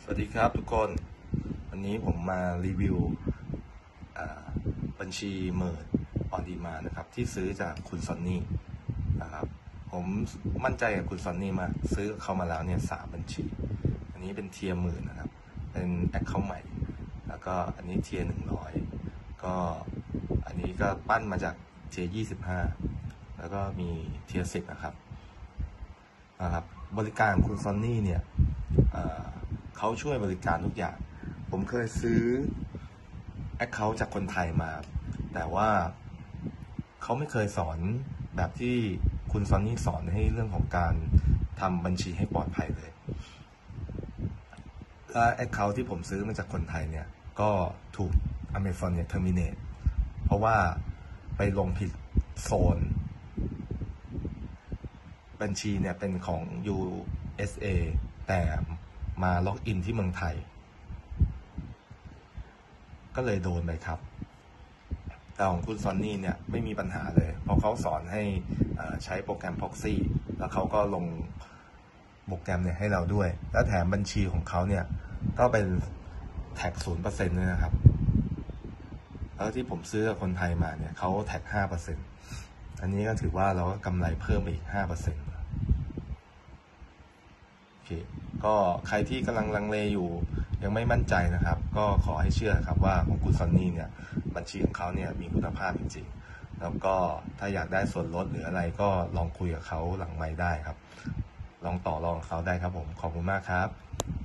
สวัสดีครับทุกคนวันนี้ผมมารีวิวบัญชีเมิร์ดออนดีมานะครับที่ซื้อจากคุณซอนนี่นะครับผมมั่นใจกับคุณซอนนี่มากซื้อเข้ามาแล้วเนี่ย3 บัญชีอันนี้เป็นเทียร์10,000นะครับเป็นแอคเคาท์ใหม่แล้วก็อันนี้เทียร์100ก็อันนี้ก็ปั้นมาจากเทียร์25แล้วก็มีเทียร์10นะครับบริการคุณซอนนี่เนี่ยเขาช่วยบริการทุกอย่าง ผมเคยซื้อ Account จากคนไทยมา แต่ว่าเขาไม่เคยสอนแบบที่คุณซอนนี่สอนให้เรื่องของการทำบัญชีให้ปลอดภัยเลย และ Account ที่ผมซื้อมาจากคนไทยเนี่ย ก็ถูก Amazon เนี่ย terminate เพราะว่าไปลงผิดโซน บัญชีเนี่ยเป็นของ USA แต่มาล็อกอินที่เมืองไทยก็เลยโดนไปครับแต่ของคุณซอนนี่เนี่ยไม่มีปัญหาเลยเพราะเขาสอนให้ใช้โปรแกรม Proxy แล้วเขาก็ลงโปรแกรมเนี่ยให้เราด้วยและแถมบัญชีของเขาเนี่ยก็เป็นแท็ก 0% ด้วยนะครับแล้วที่ผมซื้อกับคนไทยมาเนี่ยเขาแท็ก 5% อันนี้ก็ถือว่าเราก็กำไรเพิ่มไปอีก 5%ก็ใครที่กำลังลังเลอยู่ยังไม่มั่นใจนะครับก็ขอให้เชื่อครับว่าของคุณซอนนี่เนี่ยบัญชีของเขาเนี่ยมีคุณภาพจริงๆแล้วก็ถ้าอยากได้ส่วนลดหรืออะไรก็ลองคุยกับเขาหลังไมค์ได้ครับลองต่อรองเขาได้ครับผมขอบคุณมากครับ